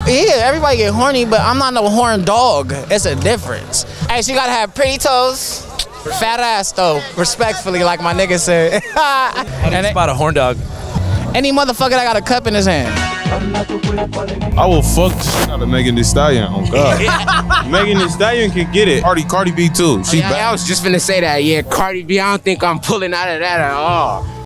Yeah, everybody get horny, but I'm not no horn dog. It's a difference. Hey, she gotta have pretty toes, fat ass though, respectfully, like my nigga said. How do you spot a horn dog? Any motherfucker that got a cup in his hand. I will fuck the shit out of Megan Thee Stallion. Oh God. Megan Thee Stallion can get it. Cardi B too. She I was just finna say that. Yeah, Cardi B. I don't think I'm pulling out of that at all.